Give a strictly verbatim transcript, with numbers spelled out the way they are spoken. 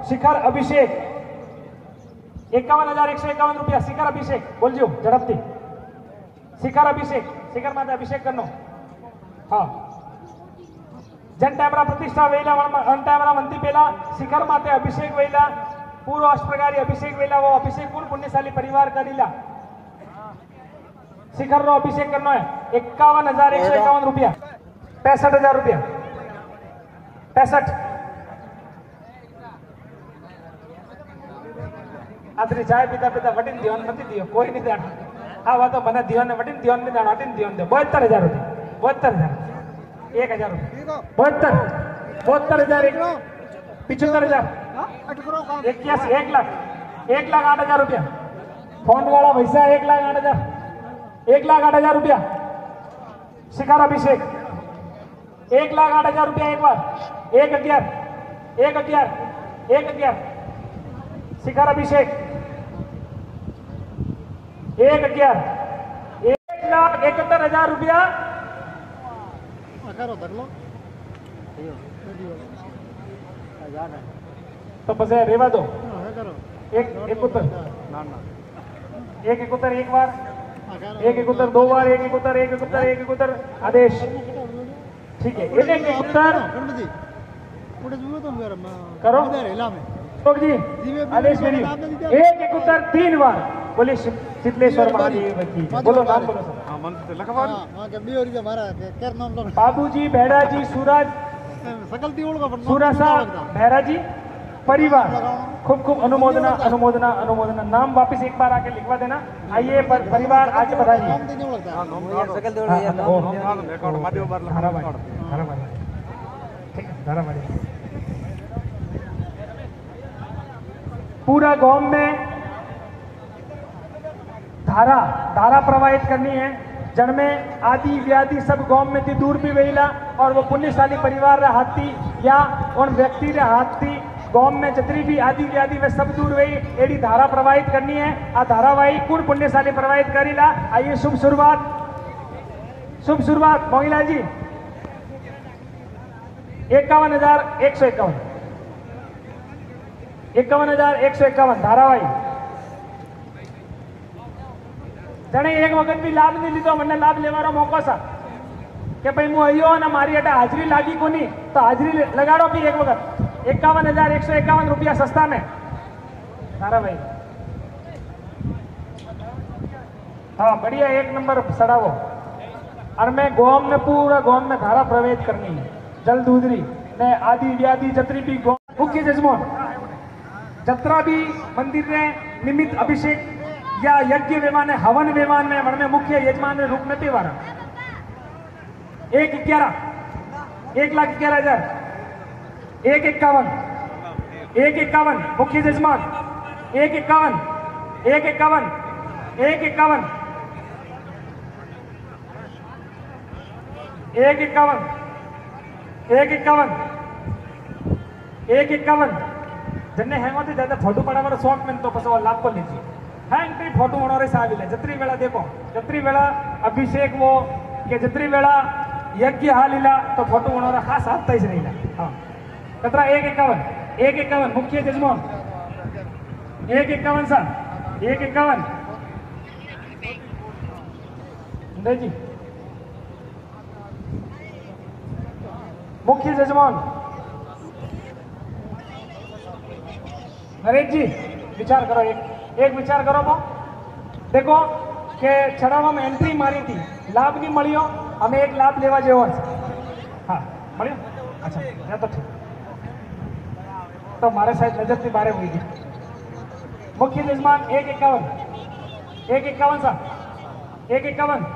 शिखर अभिषेक एकावन हजार एक सौ एकावन रुपया शिखर अभिषेक बोलजो झड़पती शिखर अभिषेक शिखर माते अभिषेक करनो हाँ जन टाइमरा प्रतिष्ठा वेला अन टाइमरा मंती पेला शिखर माते अभिषेक वेला पूर्व अष्टप्रकारी अभिषेक वेला वो अभिषेक कौन पुण्यशाली परिवार करीला शिखर रो अभिषेक करना है इक्यावन हजार एक सौ इक्यावन रुपया पैंसठ हजार रुपया पैंसठ आतरी चाय पीता पीता वटीन ध्यान मत दियो कोई नहीं देना हाँ वो तो मने ध्यान ने वटीन ध्यान नहीं देना वटीन ध्यान दे बहत्तर हजार रुपया बहत्तर हजार एक हजार रुपया बहत्तर बहत्तर हजार एक पिछहत्तर हजार इक्यासी एक लाख एक लाख आठ हजार रुपया फोन वाला पैसा एक लाख आठ हजार एक लाख आठ हजार रुपया शिखर अभिषेक एक लाख आठ हजार रुपया एक बार एक अग्यार एक अग्यार एक अग्यार शिखर अभिषेक एक अग्यार एक लाख इकहत्तर हजार रुपया तो बस रेवा दो एक एक उत्तर एक एक उत्तर एक बार एक एक उत्तर दो बार एक एक उत्तर एक एक उत्तर एक एक उत्तर आदेश ठीक है एक एक उत्तर करो जी आदेश मेरी एक एक उत्तर तीन बार बोले शीतलेश्वर महादेव की बोलो नाम बोलो बाबूजी भेड़ा जी सूरज सूरसा भेड़ा जी परिवार खूब खूब अनुमोदना अनुमोदना अनुमोदना नाम वापस एक बार आके लिखवा देना आइए पर, परिवार आगे बढ़ाइए पूरा गांव में धारा धारा प्रवाहित करनी है जन में आदि व्याधि सब गांव में थी दूर भी वेला और वो पुण्यशाली परिवार रे हाथी या उन व्यक्ति रे हाथी गांव में जितनी भी आदि व्याधि वे सब दूर वही एडी धारा प्रवाहित करनी है आ धारावाही कुण पुण्यशाली प्रवाहित करीला आइए शुभ शुरुआत शुभ शुरुआत मोहिला जी इक्यावन हजार एक सौ इक्यावन इक्यावन हजार एक सौ इक्यावन धारावाही जने एक वक्त भी लाभ नहीं लीधो મને લાભ લેવાનો મોકો છે કે ભાઈ હું આવ્યો અને મારી એટલે હાજરી લાગી કોની તો હાજરી લગાડો भी एक वक्त इक्यावन हजार एक सौ इक्यावन रुपया सस्ता में तारा भाई हाँ बढ़िया एक नंबर सड़ावो और मैं गोम में पूरा गोम में धारा प्रवेश करनी है जल दूधरी ने आदि व्याधि जत्री भी गोम मुख्य जजमान जत्रा भी मंदिर ने निमित्त अभिषेक या यज्ञ विमान हवन विमान में वर्ण में मुख्य यजमान रूप में तेवारा एक ग्यारह एक लाख ग्यारह हजार एक इक्यावन एक इक्यावन मुख्य यजमान एक इक्यावन एक इक्यावन एक इक्यावन एक इक्यावन एक इक्यावन एक इक्यावन जन्ने हेंगो थे ज्यादा फोटो पड़ा शौक में तो पसवा लाभ को लीजिए हैंग फोटो होने साविले जत्री वेला देखो जत्री वेला अभिषेक वो के जत्री वेला यज्ञ हालीला तो फोटो होने खास हाथ ही नहीं हाँ कतरा एक इक्यावन एक इक्यावन मुख्य जजमान एक इक्यावन सा एक इक्यावन जी मुख्य जजमान नरेश जी विचार करो एक एक विचार करो वो देखो के छड़ावा में एंट्री मारी थी लाभ नहीं मिलियो हमें एक लाभ लेवा जेवो हाँ मिलियो अच्छा या तो ठीक तो हमारे साथ नजर थी बारे हुई थी मुख्य यजमान एक इक्यावन एक इक्यावन सा एक इक्यावन